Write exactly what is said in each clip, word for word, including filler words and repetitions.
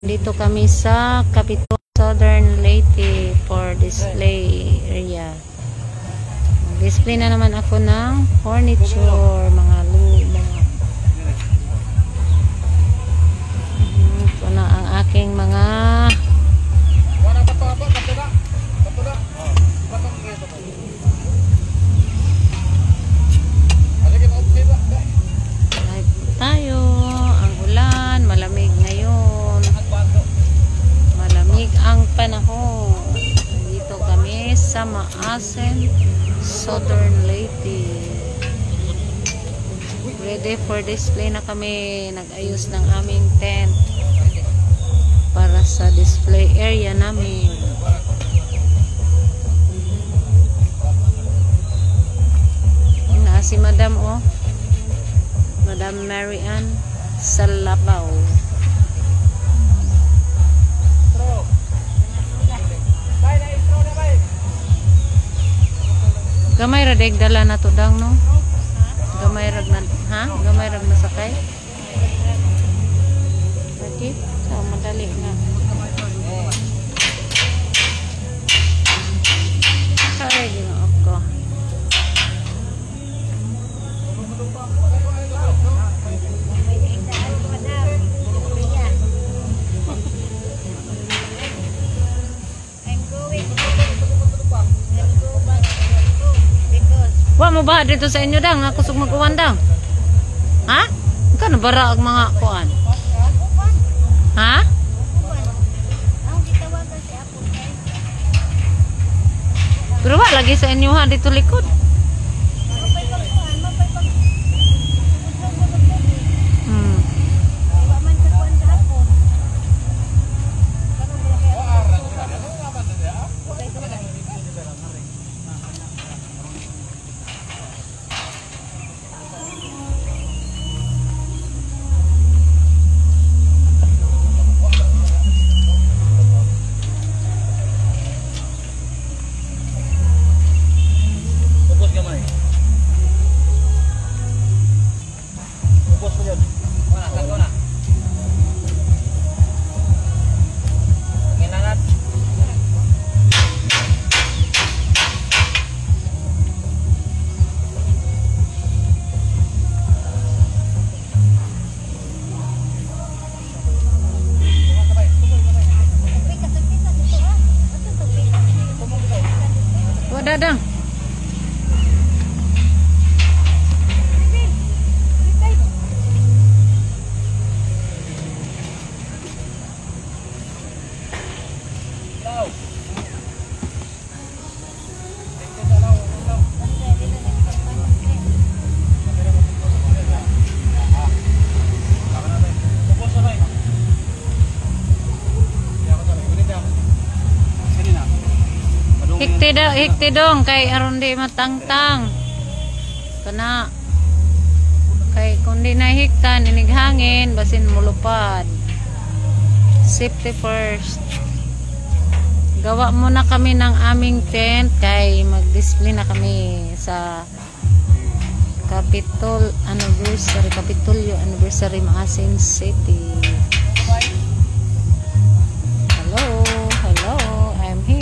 Dito kami sa Capitol Southern Leyte for display area. Display na naman ako ng furniture, mga luma. Ito na ang aking mga live tayo. Ang ulan, malamig ngayon. Malamig ang panahon. Dito kami sa Maasen, Southern Leyte. Ready for display na kami. Nag-ayos ng aming tent para sa display area namin. Na si Madam oh. Madam Mary Ann Salabaw. Gamay ra deg dala na to dang no. Gamay rag na ha? Gamay rag na sakay. Okay, so madali na. Kaya din ako. Wa mo ba dito sa inyo dang ako sug mag-uwan dang? Ha? Kano bara ang mga kuan? Ha? Pero wa lagi sa inyo ha dito likod. Hmm. Dadang. Hikti daw, hikti dong kay aron di matangtang. Kana kay kundi na hiktan inig hangin basin mulupad. Safety first. Gawa muna kami ng aming tent kay mag-display na kami sa Capitol Anniversary, Capitolio Anniversary Maasin City. Hello, hello, I'm here.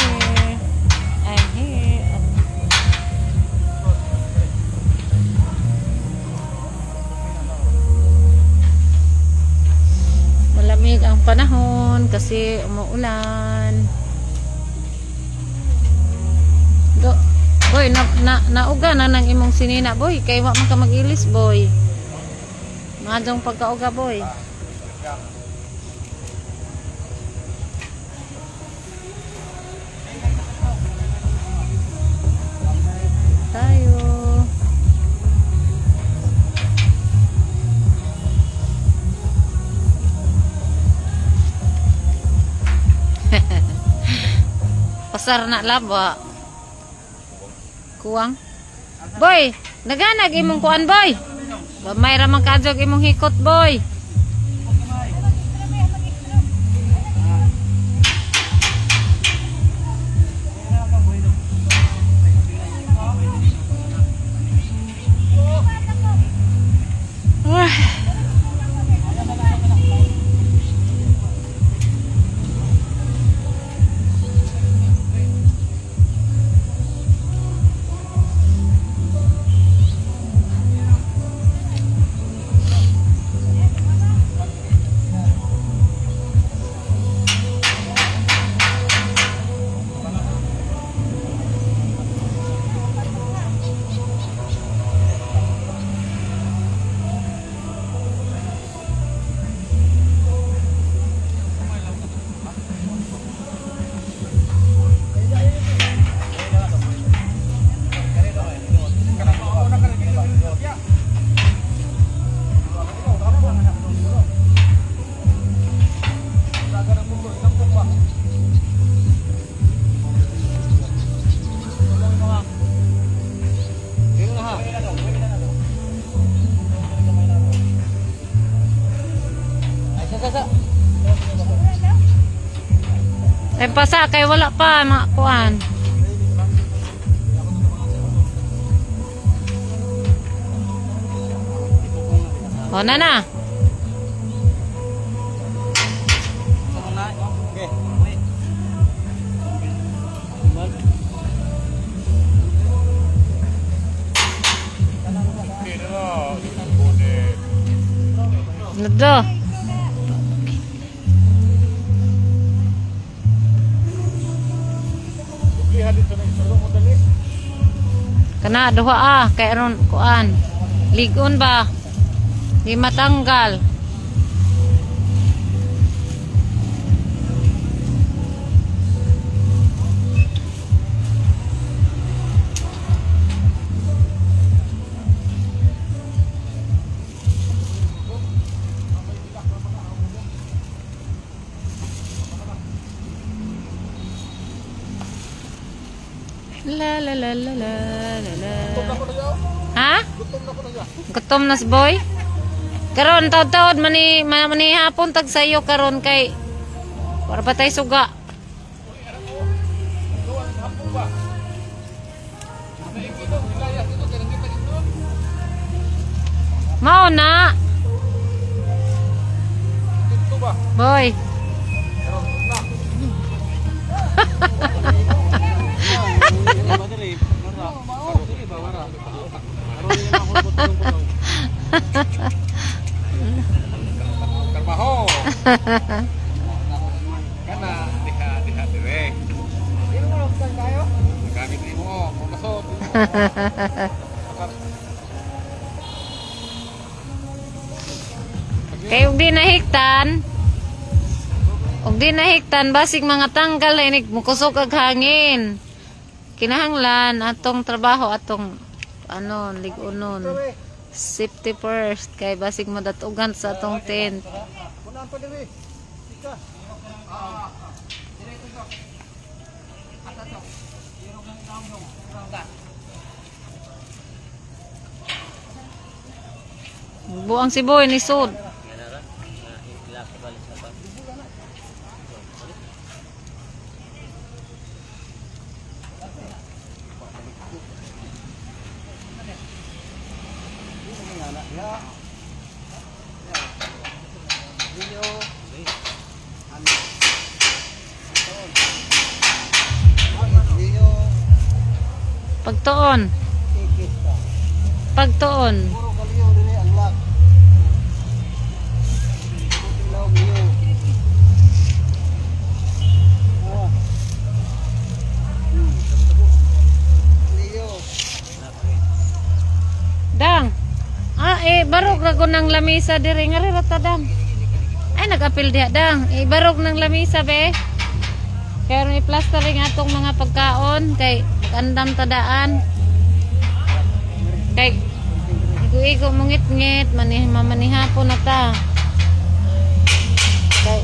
Malamig ang panahon kasi umuulan. Do, boy, na, na, nauga na ng imong sinina, boy. Kay wa man ka mag-ilis, boy. Madong pagkauga, boy. Tayo. Pasar na laba. Kuwang. Boy, naganag imong kuan, boy. May ra man kadjog imong hikot, boy. Kay pasa kay wala pa mga kuan. O na na. Nado. Kana duha ah kay aron kuan. Ligon ba? Di matanggal. La la la la la la la. Ha? Gutom na si boy? Karon taod-taod mani mani hapon tag sayo karon kay para pa tay suga. Mao na. Boy. Trabaho. Kana diha diha dewe. Dino mo lang tayo. Gamit mo mo masod. Kay ug di nahiktan. Ug di nahiktan basig mga tanggal na inig mukusog ag hangin. Kinahanglan atong trabaho atong ano ligunon. Safety first kay basig madatugan sa atong tent. Buang si boy ni sud. Pagtuon. Pagtuon. Dang. Ah, eh barog ra ko ng lamisa diri nga rata dang. Ay nag-apil diha dang. Eh barog ng lamisa be. Kaya may plastering atong mga pagkaon kay kandam tadaan. Kay igo-igo mungit-ngit manih mamanihapon na ta. Kay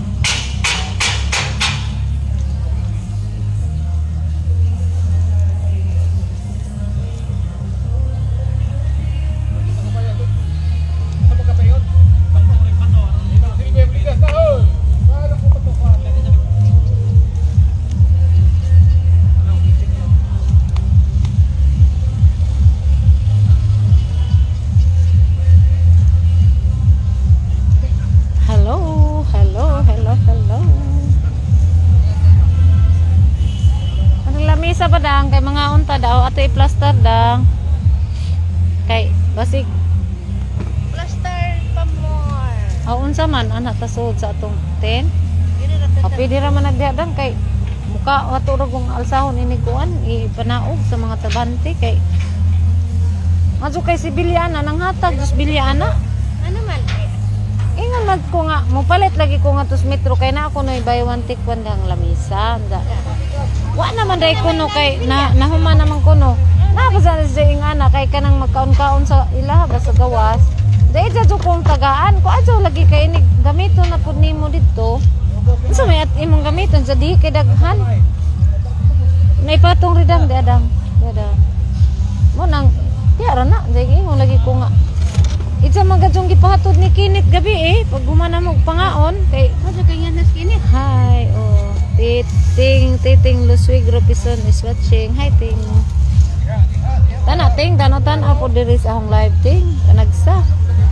sa badang kay mga unta daw ato i-plaster dang kay basig Plaster pa more. oh, unsa man anak tasod sa atong tent happy di ra man nagdiadang kay muka ato ra kung alsahon ini kuan ipanaog sa mga tabante kay aso kay si Bilyana nang hatag dos Bilyana Ano man? ingon mag ko nga mopalit lagi ko nga tus metro kay na ako noy buy one take one dang lamisa da wa naman day kuno kay na nahuma naman kuno na pa sa ing ana kay kanang magkaon-kaon sa ila basta gawas dai jud kong tagaan ko adto lagi kay ini gamito na pud nimo didto unsa may at imong gamiton sa di kay daghan naipatong ridang di adang di adang mo nang yara na dai ingon lagi ko nga itsa magadyong gipahatod ni kinit gabi eh pag humana mo pangaon kay Ano kay nga nas kinit? hi oh Titing, titing Luswig Robinson is watching. Hi, ting. Tana, ting. Tano-tan po diri sa akong live, ting. Kanagsa.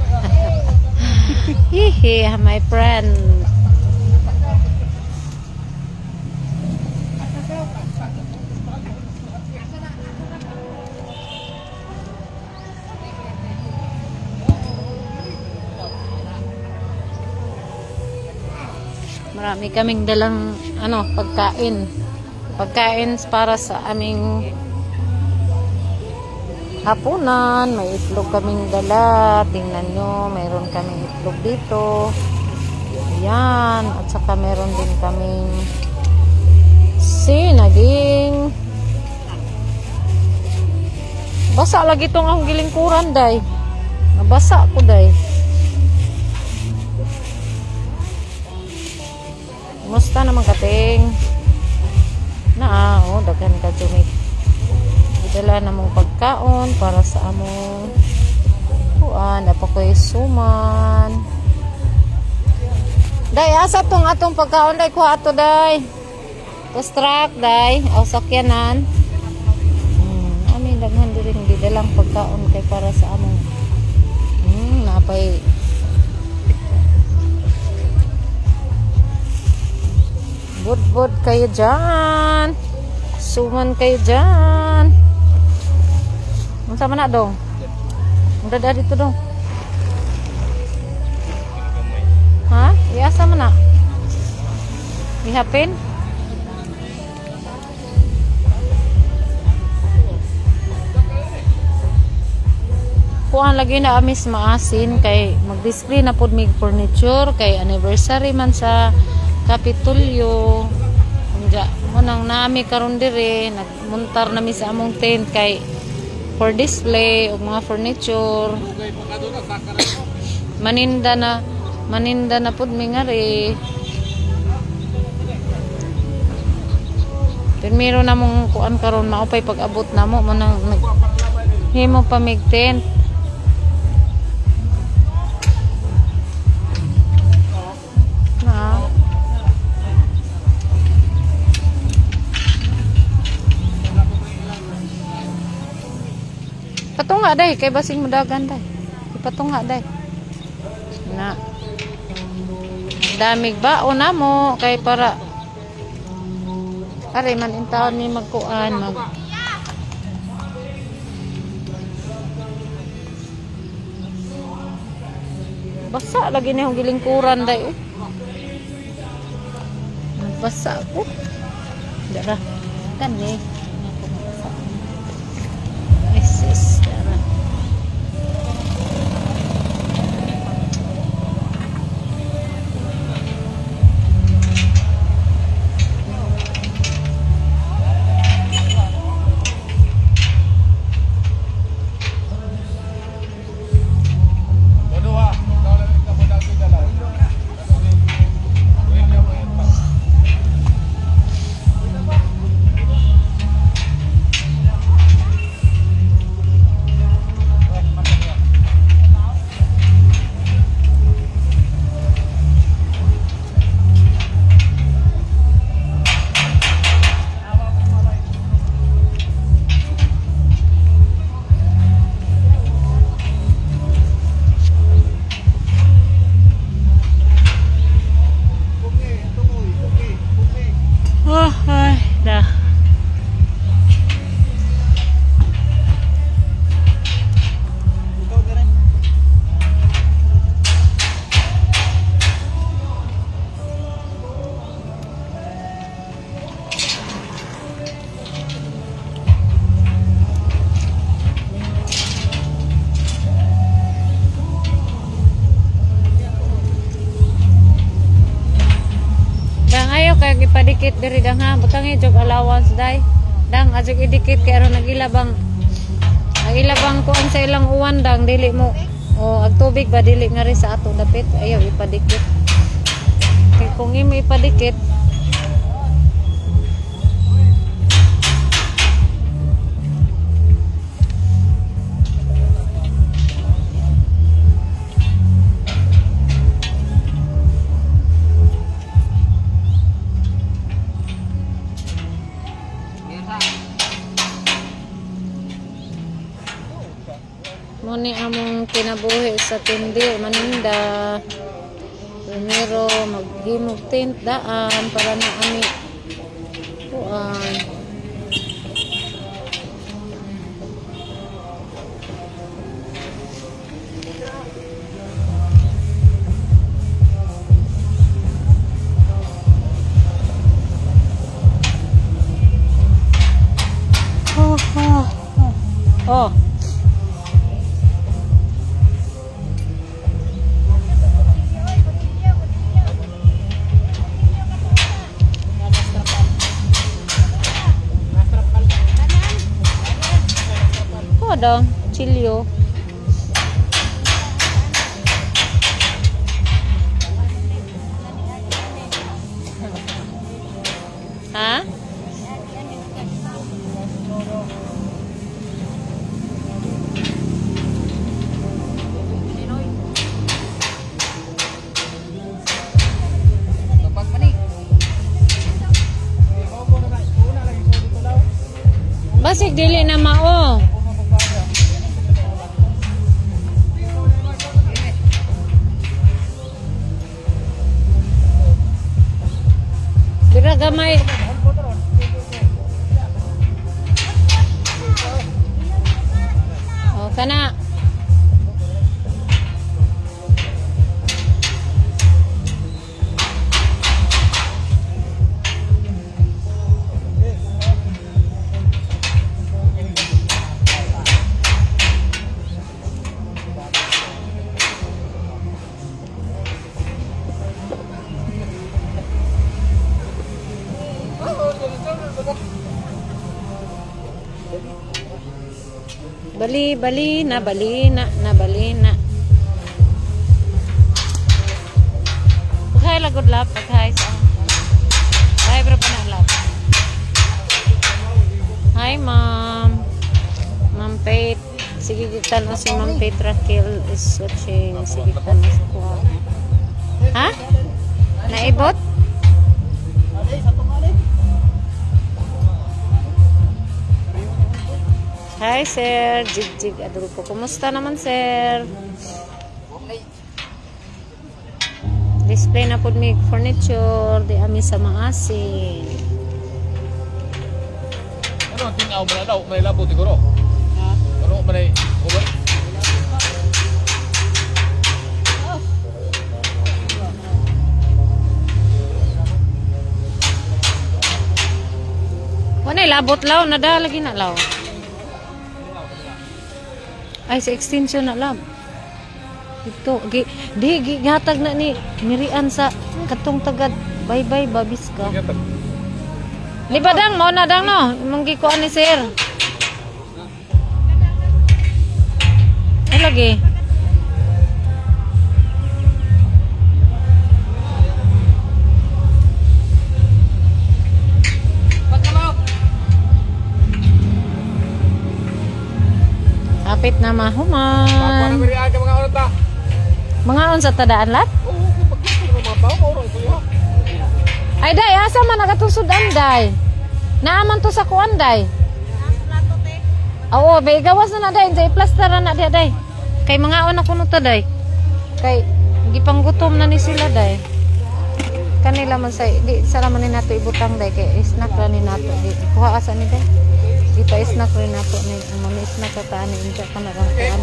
Hihi, my friend. Marami kaming dalang ano, pagkain. Pagkain para sa aming hapunan. May itlog kaming dala. Tingnan nyo, mayroon kaming itlog dito. Ayan. At saka mayroon din kaming sinaging. Basa lagi itong akong gilingkuran, day. Nabasa ko, day. Musta naman kating? Na, oh, daghan ka jumig. Idala namong pagkaon para sa among kuan, apa ko'y suman. Day, asa tong atong pagkaon, day, kuha ato, day. Tos truck, day, aw sakyanan. Hmm, amin daghan din gidalang pagkaon kay para sa among hmm, napay Bud-bud kayo dyan. Suman kayo dyan. Ang sama na dong. Ang dada dito dong. Ha? Iasa mo na. Ihapin. Kuan lagi na amis maasin. Kay mag-display na po mig furniture. Kay anniversary man sa Kapitulyo. Unja mo nang nami karon dire, nagmuntar nami sa among tent kay for display og mga furniture. Maninda na maninda na pud mi ngari. Pirmiro na mong kuan karon maupay pag-abot namo mo nang himo pa mig tent. Patunga day kay basing mudagan day. Ipatunga day. Na. Damig baon na mo kay para are man in taon ni magkuan mag basa lagi na yung gilingkuran day. Oh. Nagbasa ko. Dara. Kani. Isis. Dara. Kaya ipadikit diri dang ha, butangi jog allowance day. Dang ajog idikit kay aron nagilabang. Ang ilabang kuan sa ilang uwan dang dili mo. O ag tubig ba dili nga rin sa ato dapit. Ayaw ipadikit. Kay kung imo ipadikit Muni among kinabuhi sa tindi maninda. Primero maghimog tent daan para na ami kuan. Oh, oh, oh. Oh, dong, chilio. Ha? Basig dili na mao. Dira gamay. Oh, kana. Bali, bali na, bali na, na, bali na. Pagkay lagod lap, pagkay sa. Pagkay bro pa na lap. Hi, ma'am. Ma'am Pate. Sige, kita na si Ma'am Pate Raquel is watching. Sige, kita na si Kuha. Ha? Naibot? Hi, sir. Jig-jig Adolfo. Kumusta naman, sir? Display na po may furniture. Di ami sa maasin. Ano, tingaw mo na daw. May labo, siguro. Ha? Ano, may over? Wala, labot law. Nada, lagi na law. Ay, sa extension na lang. Ito, gi, di, gi, gatag na ni, nirian sa katong tagad. Bye-bye, babis ka. Di ba dang, mo na dang no? Imong gikuan ni sir. Ay, lagi. Kapit na mahuman. Mga on sa tadaan lat? Ay day, asa man nagatusod anday? Naaman to sa kuan day? Oo, bay gawas na na day, day plaster na dia day. Kay mga on ako no to day. Kay gipanggutom na ni sila day. Kanila man say, di sara man ni nato ibutang day kay snack ra ni nato. Di kuha asa ni day. Kita snack rin na po ni mami snack ka taan ni inja ka na lang taan.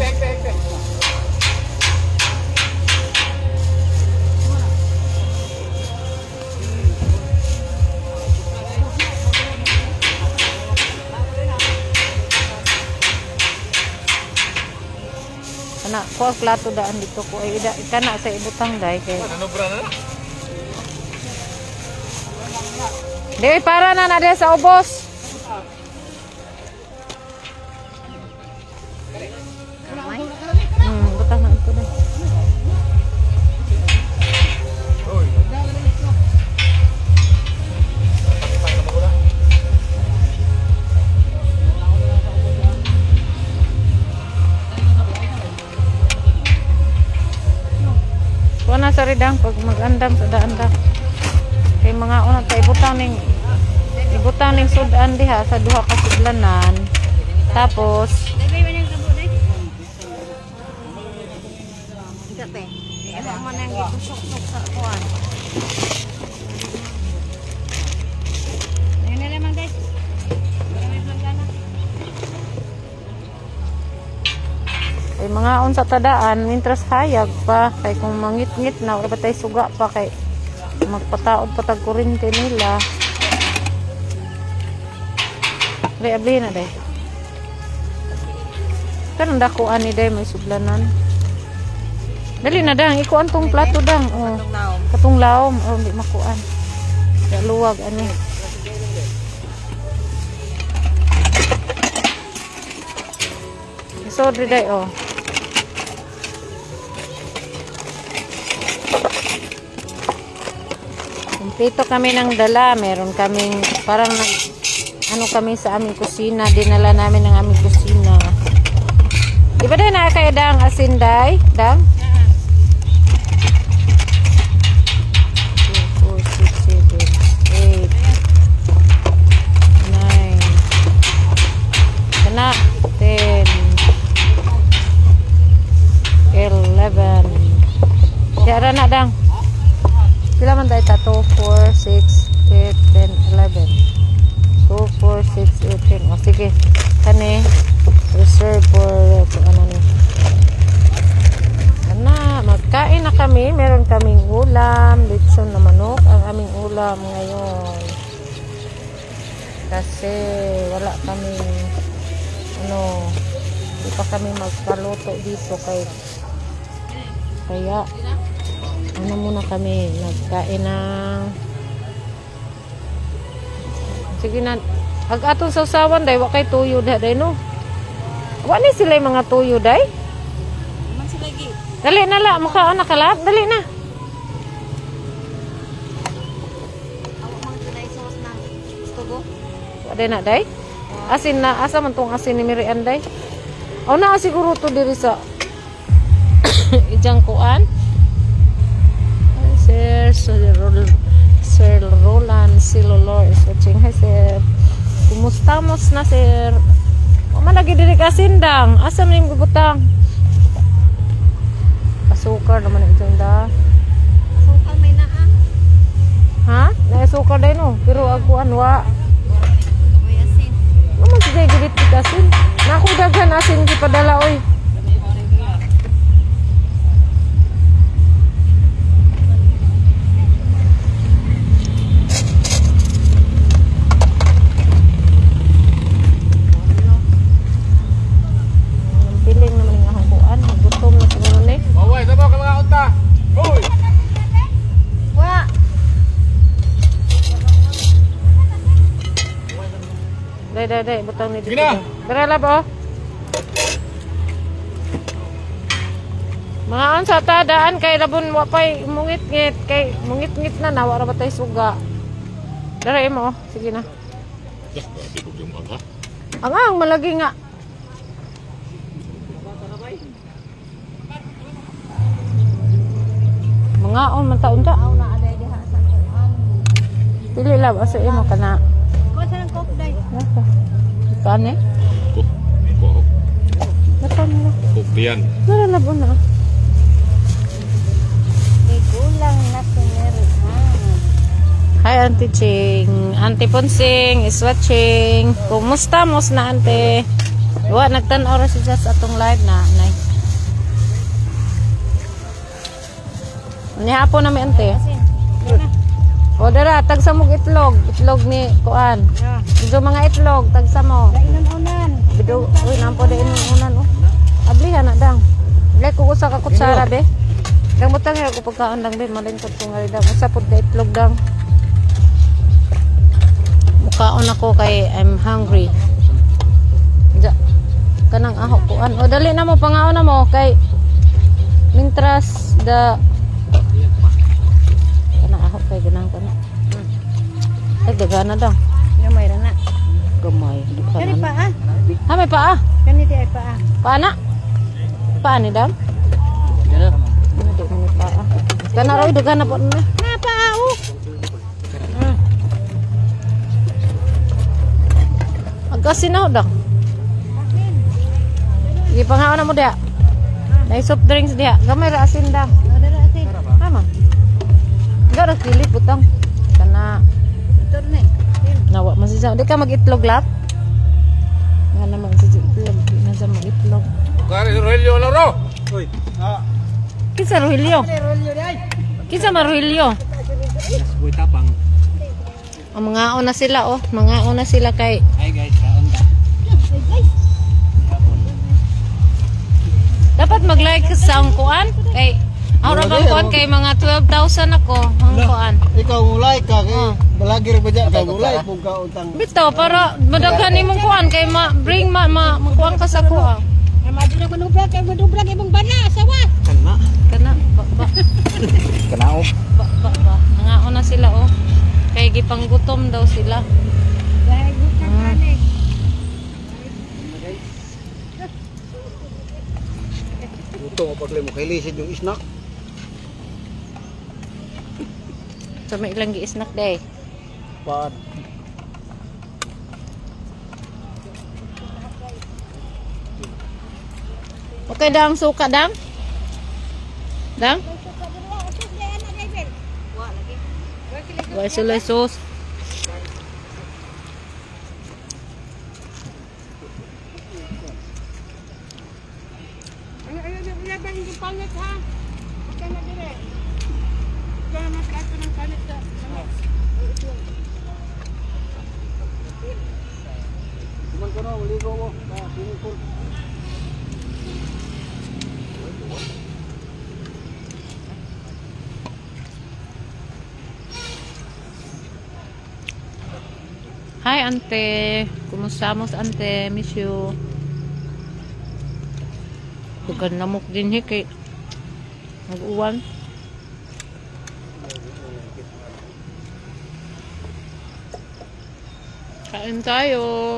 Kana ko plato daan dito ko ay ida kana sa ibutang day kay. Ano bra na? Dili para na na dia sa ubos. Hmm, butang na ito na. Wala sa ridang pag mag-andam sa daan-dam. Kay mga unang ta ibutang ning ibutang ning sudan diha sa duha ka sudlanan. Tapos man ang gitusok-tusok sa kuan. Ayun na lamang guys. Marami lang gana. Kay mga on sa tadaan, mintras hayag pa. Kay kung mangit-ngit na, wala ba tayo suga pa kay magpataod patag kurente nila. Day, abli na day. Kanang dakuan ni day, may sublanan. Dali na dang, ikuan tong plato dang. Oh. Katong laom. Oh, hindi makuan. Kaya luwag, ani. Sorry day, oh. Kumpleto kami ng dala. Meron kaming, parang nag, ano kami sa aming kusina. Dinala namin ng aming kusina. Di ba din na kayo dang asin day? Dang? two, four, six, seven, eight, nine, kana, ten, eleven. Yara na dang. Sila man tayo ta? two, four, six, eight, ten, eleven. two, four, six, eight, ten. O sige. Kani. Reserve for ano ni. Kana, magkain na kami. Meron kaming ulam, lechon na manok ang aming ulam ngayon. Kasi wala kami ano, hindi pa kami magpaluto dito kay kaya ano muna kami nagkain ng sige na ag atong sausawan day wa kay tuyo day no. Wala sila yung mga tuyo, day? Naman sila gi. Dali na la, mukha na kalap. Dali na. Ako mang tunay sauce na stugo. Wala na, day? Asin na. Asa man tong asin ni Miriam, day? O na, siguro to diri sa ijang kuan. Sir, Sir, Sir Roland Silolor is watching. Hi, sir. Kumustamos na, sir? Malagi diri ka sindang. Asa man yung gubutang? Asukar naman ito da. Sukal may naa. Ha? Na asukar din no. Pero ako anwa. May asin. Naman sige gidit ka asin. Na ako daghan asin gipadala oy. Piling naman yung akong kuan. Gutom na siguro ni. Baway, sabaw ka mga unta. Hoy! Wa. Day, day, day. Butang ni dito. Gina! Dara lab oh. Mga ansa ta daan kay labon wa pay mungit-ngit kay mungit-ngit na na wala ba tay suga. Dara imo. Sige na. Ya, di ko yung mga. Ang ang malagi nga. Mga on man taon ta. Aw na aday diha sa kuan. Pili lab asa imo kana. Kuan sa nang coke day. Nasa. Kani? Ko. Ko. Nasa mo. Kupian. Dara lab na. May gulang na sineri. Hi Auntie Ching. Auntie Ponsing is watching. Kumusta mos na ante? Wa nagtan-aw ra siya sa atong live na nay. Ni hapon na mi ante. Asin. O dara tagsa mo itlog, itlog ni kuan. Ya. Ido mga itlog tagsa mo. Kainan-unan. Bido uy nampo de inunan oh. Ablihan na dang. Lay ko usa ka kutsara be. Dang butang ko pagkaon lang be malingkot ko nga dang usa pud ka itlog dang. Mukaon ako kay I'm hungry. Ja. Kanang aho kuan. O dali na mo pangaon na mo kay mintras the kana aho kay ganang kana. Ay dagana daw. Nga may rana. Gamay. Kani pa ah. Ha may paa. Kani di ay pa ah. Paa na. Paa ni dam. Ano di mo paa. Kana raw dagana po na. Na pa ah. Oh. Hmm. Agkasin na dang. Asin. Sige pangaon na mo dia. Nay soft drinks dia. Gamay ra asin dang. Ada asin. Gara sili putang. Kana Ito na eh. nawa masisa. Di ka mag-itlog lap? Nga naman sa itlog. Di na sa mag-itlog. Kari Rogelio laro. Uy, ah, Kisa Rogelio. Kisa Marogelio. buhay tapang. O mga una sila oh. Mga una sila kay Hi guys, kaon ka. dapat mag-like ka sa ang kuan kay aura bang kuan kay mga twelve thousand ako ang kuan. Ikaw mulai ka kay Oh. balagir ba dyan ka mulai pug ka utang. Bitaw para madaghan imong kuan kay ma bring ma, ma makuan ka sa kuan. Madi na manublag kay manublag imong bana asawa. Kana. Kana ba ba Kanaog. ba ba, ba. Mga una sila oh. Kay gipanggutom daw sila. Dahil gutang Ah. kani. Buto mo pagli mo kay lisid yung snack. So may ilang gi-snack day. Pad. Okay dang suka dang? Dang? Wa lagi. Wala sila sauce. Ay ay ay ba hindi palit ha? Okay na dire. Kaya mas kaso ng palit sa. Kuman ko na maligo mo. Ka swimming pool. Hi ante. Kumusta mo ante? Miss you. Bukan namok din he kay nag-uwan. Kain tayo.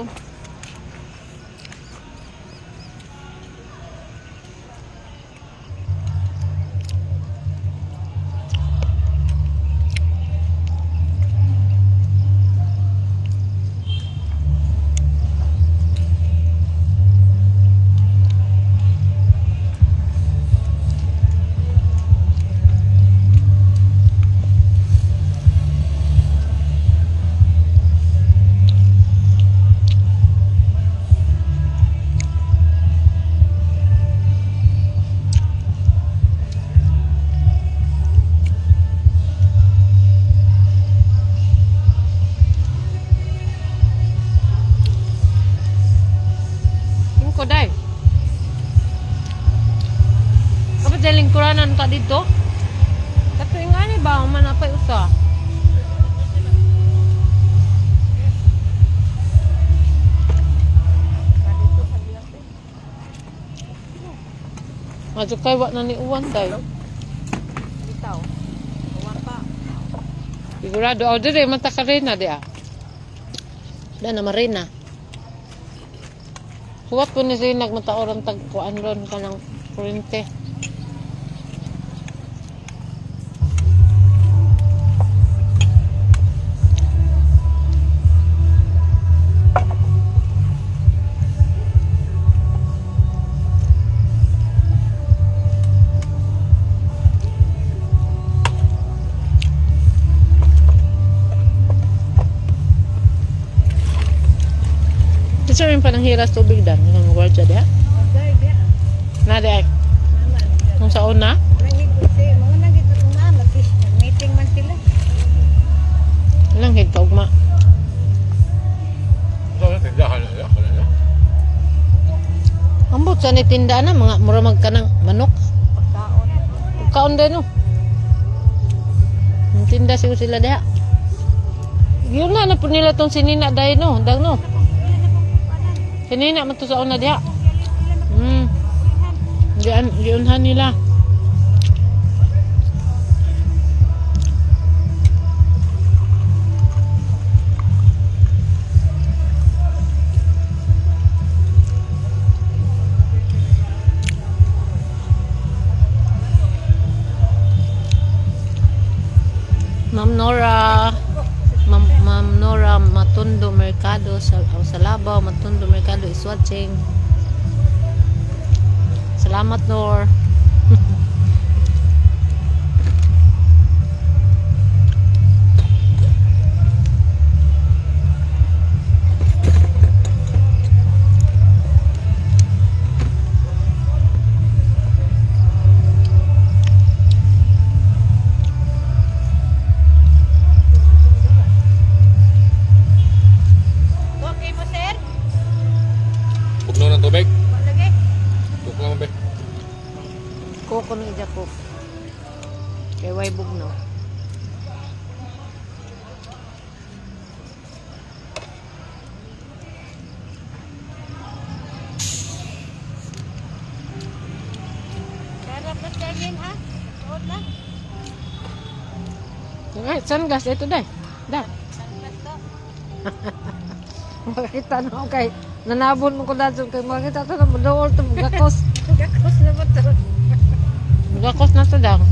Ko dai. Kapag daling kuranan ka dito? Kato yung ani ba? Man apay usa. Masuk kay wa na ni uwan day. Bitaw. Uwan pa. Sigurado oh dire mata ka rin na dia. Da na marina. Huwag ko ni siya nagmataoran tagpuan ron ka ng kurente. Gusto rin pa ng hiras tubig dan. Yung word siya diya. Okay, dia. Na diya. Nung sa una. Nangit kasi mga nangit na magkis meeting man sila. Ilang hid ka ugma. So tindahan na ya. Kana. Ambot sa ni tinda na mga mura magkanang manok. Pagkaon. Kaon din no. Yung tinda siya sila diya. Yun na na po nila tong sinina dahil no. Dag no. Sinina man to sa una diya. Hmm. Diyan, diunhan nila. Ma'am Nora, Ma'am Ma'am Nora Matundo Mercado sa oh, sa Labaw, Matundo Mercado is watching. Salamat Nor. Ay, sunglass. Ito, day. Da. Makakita na ako kay nanabon mo ko dito. Kay makakita ito na madool ito. Magakos. Gakos na ba ito? Magakos na ito, dang.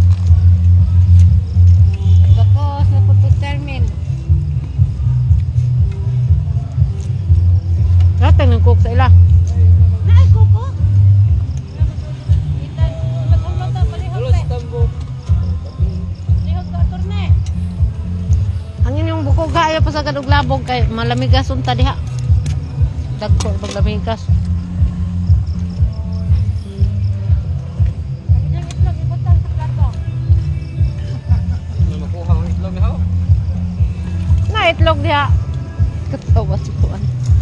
Gakos na po ito, Termin. Ratang ng cook sa ila. Naay, kuko. Itan, mag-ulot na, palihog Tulos na. tambok. Palihog ka, turne. Ang inyong buko kaya pa sa kadug labog kay malamigas unta diha. Dagko pag lamigas. Ilang itlog, ibutang sa plato. Ano makuha ang itlog ni Haw? Na itlog diha. Katawa si Kuan.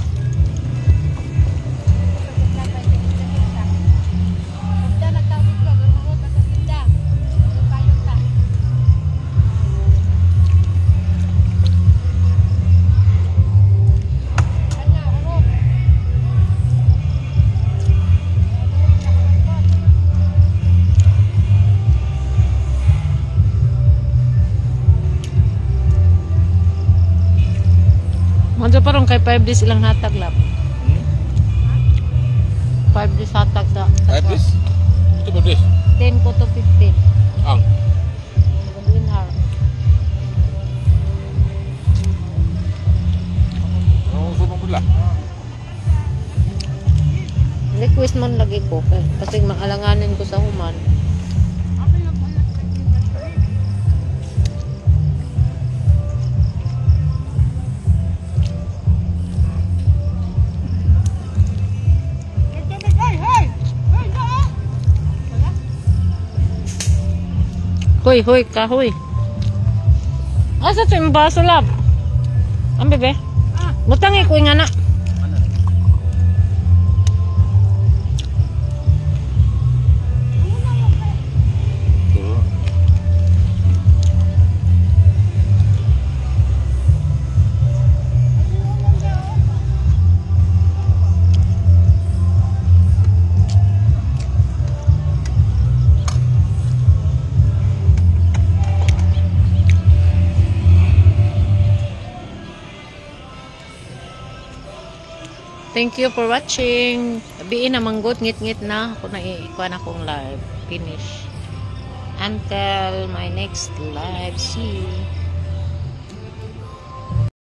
Manjo parang kay five days ilang hatag lab. Hmm? five days hatag sa. Five days? Ito ba days? ten ko to fifteen. Ang? Gawin har. Ang sunong pula. Request man lagi ko kay kasi maalanganin ko sa human. Hoy, hoy, kahoy. Asa ito yung baso, lab? Ang bebe? Ah. Mutangi ko nga na. Ito. Thank you for watching. Biin na manggot, ngit-ngit na. Ako na ikuha na akong live. Finish. Until my next live. See you.